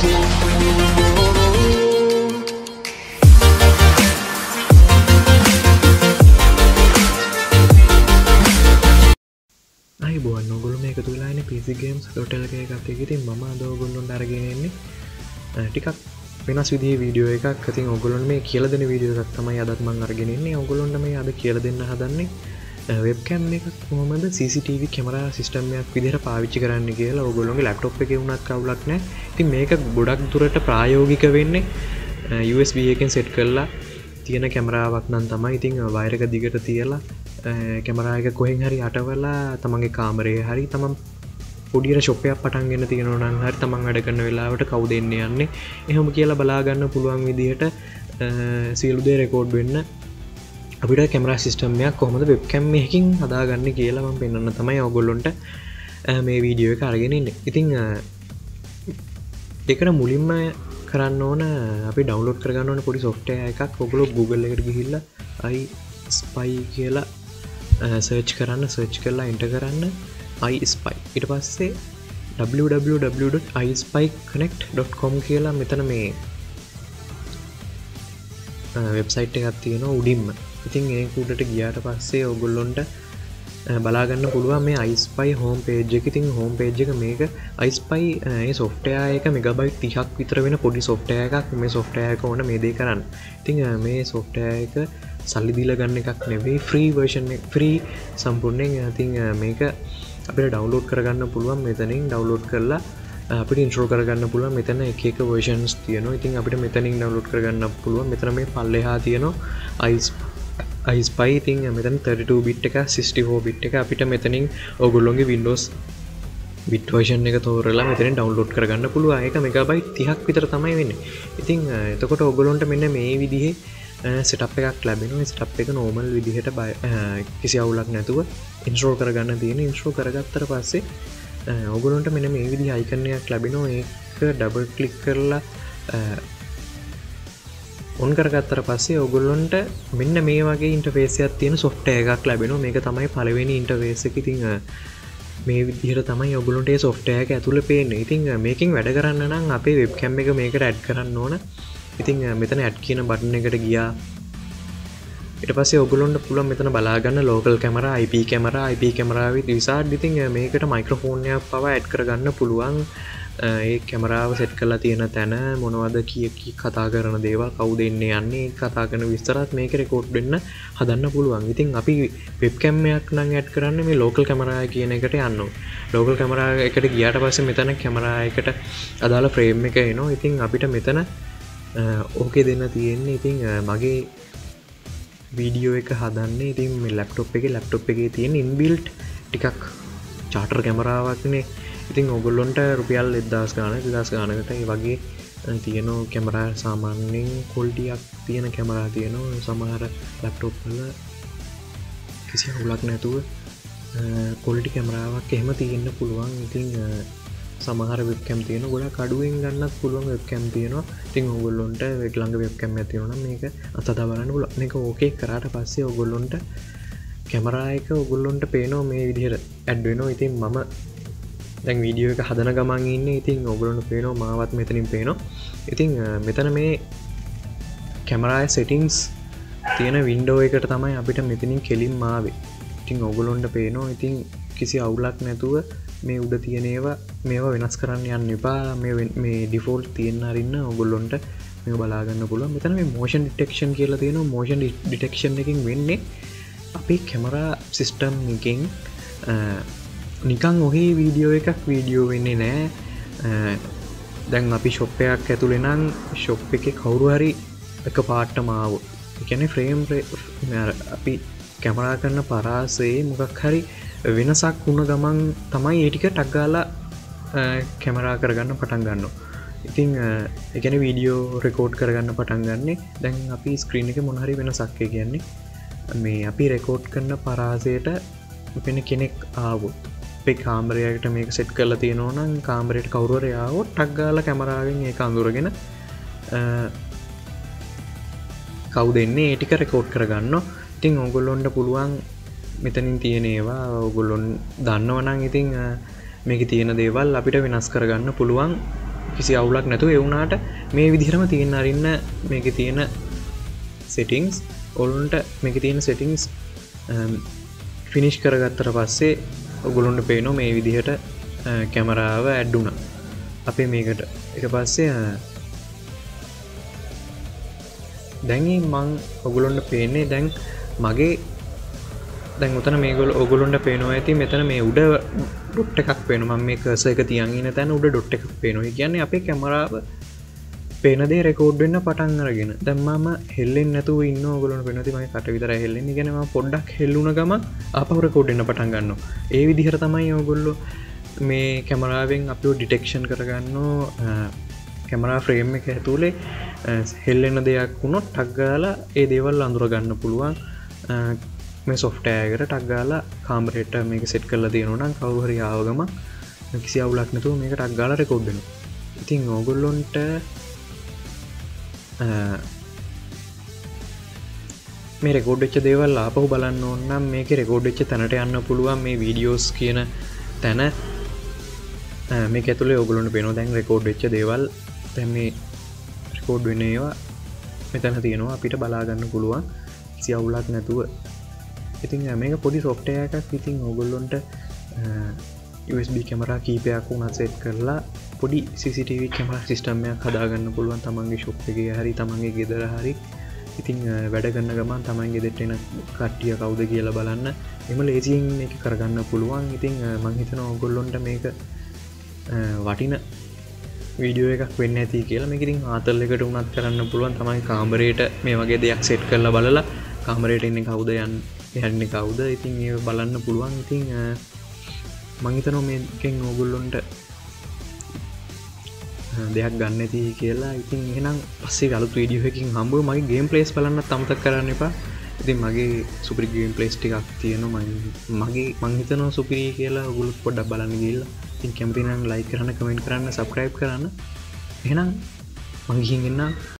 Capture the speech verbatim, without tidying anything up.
අයිබෝන් ඔයගොල්ලෝ මේක තුලා ඉන්නේ P C Games Hotel එකේ එකත් එක්ක. ඉතින් මම අද ඔයගොල්ලොන්ට අරගෙන එන්නේ ටිකක් වෙනස් විදිහේ වීඩියෝ එකක්. ඉතින් ඔයගොල්ලොන්ට මේ කියලා දෙන වීඩියෝ එකක් තමයි අදත් මම අරගෙන ඉන්නේ. ඔයගොල්ලොන්ට මේ අද කියලා දෙන්න හදන්නේ වෙබ්කෑම් එකක් කොහොමද C C T V camera system එකක් විදිහට පාවිච්චි කරන්න කියලා. ඔයගොල්ලෝගේ ලැප්ටොප් එකේ වුණත් කවුලක් නැහැ. ඉතින් මේක ගොඩක් දුරට ප්‍රායෝගික වෙන්නේ U S B එකෙන් සෙට් කරලා තියෙන කැමරාවක් නම් තමයි. ඉතින් වයර් එක දිගට තියලා කැමරා එක කොහෙන් හරි අටවලා තමන්ගේ කාමරයේ හරි තමන් පොඩියට ෂොප් එකක් පටන් ගෙන තියෙනවා නම් හරි තමන් වැඩ කරන වෙලාවට කවුද එන්නේ යන්නේ එහෙම කියලා බලා ගන්න පුළුවන් විදිහට සියලු දේ රෙකෝඩ් වෙන්න අපිට කැමරා සිස්ටම් එකක් කොහොමද වෙබ්කෑම් එකකින් හදාගන්නේ කියලා මම පෙන්වන්න තමයි ඔයගොල්ලොන්ට මේ වීඩියෝ එක අරගෙන ඉන්නේ. ඉතින් ඒකට මුලින්ම කරන්න ඕන අපි ඩවුන්ලෝඩ් කරගන්න ඕන පොඩි සොෆ්ට්වෙයාර් එකක්. ඔයගොල්ලෝ Google එකට ගිහිල්ලා iSpy කියලා සර්ච් කරන්න සර්ච් කරලා එන්ටර් කරන්න iSpy. ඊට පස්සේ w w w dot i spy connect dot com කියලා මෙතන මේ වෙබ්සයිට් එකක් තියෙනවා උඩින්ම. ඉතින් ඒක උඩට ගියාට පස්සේ ඔයගොල්ලොන්ට බලා ගන්න පුළුවන් මේ iSpy හෝම් පේජ් එක. ඉතින් හෝම් පේජ් එක මේක iSpy ඒ සොෆ්ට්වෙයාර් එක මෙගාබයිට් තිහක් විතර වෙන පොඩි සොෆ්ට්වෙයාර් එකක්. මේ සොෆ්ට්වෙයාර් එක ඕන මේ දේ කරන්න. ඉතින් මේ සොෆ්ට්වෙයාර් එක සල්ලි දීලා ගන්න එකක් නෙවෙයි, ෆ්‍රී වර්ෂන් එක ෆ්‍රී සම්පූර්ණයෙන්. ඉතින් මේක අපිට ඩවුන්ලෝඩ් කරගන්න පුළුවන් මෙතනින්. ඩවුන්ලෝඩ් කරලා අපිට ඉන්ස්ටෝල් කරගන්න පුළුවන්. මෙතන එක එක වර්ෂන්ස් තියෙනවා. ඉතින් අපිට මෙතනින් ඩවුන්ලෝඩ් කරගන්න පුළුවන්. මෙතන මේ පල්ලෙහා තියෙනවා iSpy. ඉතින් මෙතන thirty-two bit එක sixty-four bit එක අපිට මෙතනින් ඔයගොල්ලෝගේ Windows bit version එක තෝරලා මෙතනින් ඩවුන්ලෝඩ් කරගන්න පුළුවන්. ඒක මෙගාබයිට් තිහක් විතර තමයි වෙන්නේ. ඉතින් එතකොට ඔයගොල්ලොන්ට මෙන්න මේ විදිහේ සෙටප් එකක් ලැබෙනවා. සෙටප් එක නෝමල් විදිහට කිසි අවුලක් නැතුව ඉන්ස්ටෝල් කරගන්න තියෙන. ඉන්ස්ටෝල් කරගත්තට පස්සේ ඔයගොල්ලන්ට මෙන්න මේ විදිහේ අයිකන් එකක් ලැබෙනවා. ඒක ඩබල් ක්ලික් කරලා ඔන් කරගත්තට පස්සේ ඔයගොල්ලන්ට මෙන්න මේ වගේ ඉන්ටර්ෆේස් එකක් තියෙන සොෆ්ට්වෙයාර් එකක් ලැබෙනවා. මේක තමයි පළවෙනි ඉන්ටර්ෆේස් එක. ඉතින් මේ විදිහට තමයි ඔයගොල්ලන්ට මේ සොෆ්ට්වෙයාර් එක ඇතුළේ පේන්නේ. ඉතින් මේකෙන් වැඩ කරන්න නම් අපේ වෙබ්කෑම් එක මේකට ඇඩ් කරන්න ඕන. ඉතින් මෙතන ඇඩ් කියන බටන් එකට ගියා. ඊට පස්සේ ඔයගොල්ලොන්ට පුළුවන් මෙතන බලා ගන්න local camera, I P camera, I P camera with wizard. ඉතින් මේකට මයික්‍රොෆෝන් එකක් පවා ඇඩ් කරගන්න පුළුවන්. ඒ කැමරාව සෙට් කරලා තියෙන තැන මොනවද කිය කී කතා කරන දේවල්, කවුද එන්නේ යන්නේ, කතා කරන විස්තරات මේකේ රෙකෝඩ් වෙන්න හදන්න පුළුවන්. ඉතින් අපි වෙබ්කෑම් එකක් නම් ඇඩ් කරන්නේ මේ ලෝකල් කැමරා කියන එකට යන්න ඕනේ. ලෝකල් කැමරා එකට ගියාට පස්සේ මෙතන කැමරා එකට අදාළ ෆ්‍රේම් එක එනවා. ඉතින් අපිට මෙතන ඕකේ දෙන්න තියෙන්නේ. ඉතින් මගේ වීඩියෝ එක හදන්නේ ඉතින් මේ ලැප්ටොප් එකේ ලැප්ටොප් එකේ තියෙන ඉන්බිල්ට් ටිකක් චාටර් කැමරාවක්නේ. ඉතින් ඔයගොල්ලොන්ට රුපියල් එක්දාස් ගානක් දෙදාස් ගානකට ඒ වගේ තියෙන කැමරා සාමාන්‍යයෙන් ක්වොලිටියක් තියෙන කැමරා තියෙනවා. සමහර ලැප්ටොප් වල කිසි අවුලක් නැතුව ක්වොලිටි කැමරාවක් එහෙම තියෙන්න පුළුවන්. ඉතින් සමහර වෙබ්කෑම් තියෙනවා ගොඩක් අඩුවෙන් ගන්නත් පුළුවන් වෙබ්කෑම් තියෙනවා. ඉතින් ඔයගොල්ලොන්ට වෙබ් ළඟ වෙබ්කෑම් එකක් තියෙනවා නම් මේක අතදා බලන්න පුළුවන්. මේක ඕකේ කරාට පස්සේ ඔයගොල්ලොන්ට කැමරා එක ඔයගොල්ලොන්ට පේනවා මේ විදිහට ඇඩ් වෙනවා. ඉතින් මම දැන් වීඩියෝ එක හදන ගමන් ඉන්නේ. ඉතින් ඔයගොල්ලොන්ට පේනවා මාවත් මෙතනින් පේනවා. ඉතින් මෙතන මේ කැමරා සෙටින්ග්ස් තියෙන වින්ඩෝ එකට තමයි අපිට මෙතනින් කෙලින්ම ආවේ. ඉතින් ඔයගොල්ලොන්ට පේනවා. ඉතින් කිසි අවුලක් නැතුව මේ උඩ තියෙන ඒවා මේවා වෙනස් කරන්න යන්න එපා. මේ මේ ඩිෆෝල්ට් තියෙන අරින්න ඔයගොල්ලොන්ට මේක බලා ගන්න පුළුවන්. මෙතන මේ motion detection කියලා තියෙනවා. motion detection එකකින් වෙන්නේ අපේ කැමරා සිස්ටම් එකෙන් නිකන් ඔහේ වීඩියෝ එකක් වීඩියෝ වෙන්නේ නැහැ. දැන් අපි ෂොප් එකක් ඇතුලේ නම් ෂොප් එකේ කවුරු හරි එක පාටම ආවොත් ඒ කියන්නේ ෆ්‍රේම් අපි කැමරා කරන පරාසයේ මොකක් හරි වෙනසක් වුණ ගමන් තමයි ඒ ටික ටක් ගාලා කැමරා කරගන්න පටන් ගන්නවා. ඉතින් ඒ කියන්නේ වීඩියෝ රෙකෝඩ් කරගන්න පටන් ගන්නෙ දැන් අපි ස්ක්‍රීන් එකේ මොන හරි වෙනසක් ඒ කියන්නේ මේ අපි රෙකෝඩ් කරන පරාසයට වෙන කෙනෙක් ආවොත් අපේ කාමරයකට මේක සෙට් කරලා තියෙනවා නම් කාමරයට කවුරු හරි ආවොත් ටක් ගාලා කැමරාවෙන් ඒක අඳුරගෙන කවුද එන්නේ ඒ ටික රෙකෝඩ් කරගන්නවා. ඉතින් ඕගොල්ලොන්ට පුළුවන් මෙතනින් තියෙන ඒවා ඔයගොල්ලොන් දන්නවනම් ඉතින් මේකේ තියෙන දේවල් අපිට වෙනස් කරගන්න පුළුවන් කිසි අවුලක් නැතුව ඒ වුණාට මේ විදිහටම තියෙන අරින්න මේකේ තියෙන settings ඔලුන්ට මේකේ තියෙන settings ෆිනිෂ් කරගත්තට පස්සේ ඔගොල්ලොන්ට පේනවා මේ විදිහට කැමරාව ඇඩ් වුණා අපේ මේකට ඊට පස්සේ දැන් මං ඔගොල්ලොන්ට පේන්නේ දැන් මගේ දැන් උතන මේගොල්ලෝ ඔගොල්ලොන්ට පේනවා ඇති මෙතන මේ උඩ ඩොට් එකක් පේනවා මම මේ කර්සර් එක තියන් ඉන්න තැන උඩ ඩොට් එකක් පේනවා ඒ කියන්නේ අපේ කැමරාව පේන දේ රෙකෝඩ් වෙන්න පටන් අරගෙන දැන් මම හෙල්ලෙන්නේ නැතුව ඉන්න ඔයගොල්ලොන්ට පේනවා ඉතින් මගේ කට විතරයි හෙල්ලෙන්නේ. ඒ කියන්නේ මම පොඩ්ඩක් හෙල්ලුණ ගම ආපහු රෙකෝඩ් වෙන්න පටන් ගන්නවා. ඒ විදිහට තමයි ඔයගොල්ලෝ මේ කැමරාවෙන් අපිව ඩිටෙක්ෂන් කරගන්නවා. කැමරා ෆ්‍රේම් එක ඇතුලේ හෙල්ලෙන දෙයක් වුණොත් ටක් ගාලා ඒ දේවල් අඳුර ගන්න පුළුවන්. මේ software එකට ටක් ගාලා කාමරේට මේක සෙට් කරලා තියෙනවා නම් කවුරු හරි ආව ගම කිසි අවුලක් නැතුව මේක ටක් ගාලා රෙකෝඩ් වෙනවා. ඉතින් ඕගොල්ලොන්ට මේ රෙකෝඩ් වෙච්ච දේවල් ආපහු බලන්න ඕන නම් මේකේ රෙකෝඩ් වෙච්ච තැනට යන්න පුළුවන් මේ වීඩියෝස් කියන තැන මේක ඇතුලේ ඕගොල්ලොන්ට පේනවා දැන් රෙකෝඩ් වෙච්ච දේවල් දැන් මේ රෙකෝඩ් වෙන ඒවා මෙතන තියෙනවා අපිට බලා ගන්න පුළුවන් කිසි අවුලක් නැතුව. ඉතින් මේක පොඩි software එකක්. ඉතින් ඕගොල්ලොන්ට යු එස් බී කැමරා කීපයක් උනත් සෙට් කරලා පොඩි C C T V camera system එකක් හදාගන්න පුළුවන් තමන්ගේ ෂොප් එකේ හරි තමන්ගේ ගෙදර හරි. ඉතින් වැඩ කරන ගමන් තමන්ගේ ගෙදරට එන කට්ටිය කවුද කියලා බලන්න එම ලේසියෙන් මේක කරගන්න පුළුවන්. ඉතින් මම හිතනවා ඕගොල්ලොන්ට මේක වටින වීඩියෝ එකක් වෙන්න ඇති කියලා. මේක ඉතින් ආතල් එකට උනත් කරන්න පුළුවන්. තමයි කාමරේට මේ වගේ දෙයක් සෙට් කරලා බලලා කාමරේට ඉන්නේ කවුද යන්නේ කවුද ඉතින් ඒක බලන්න පුළුවන්. ඉතින් මම හිතනවා මේකෙන් ඕගොල්ලොන්ට දෙයක් ගන්න ඇති කියලා. ඉතින් එහෙනම් පස්සේ අලුත් වීඩියෝ එකකින් හම්බුව. මගේ ගේම් ප්ලේස් බලන්නත් අමතක කරන්න එපා. ඉතින් මගේ සුපිරි ගේම් ප්ලේස් ටිකක් තියෙනවා. මම මගේ මං හිතනවා සුපිරි කියලා. ඔයගොල්ලෝ පොඩ්ඩක් බලන්න ගිහලා. ඉතින් කැමති නම් ලයික් කරන්න, කමෙන්ට් කරන්න, සබ්ස්ක්‍රයිබ් කරන්න. එහෙනම් මං ගිහින් එන්නම්.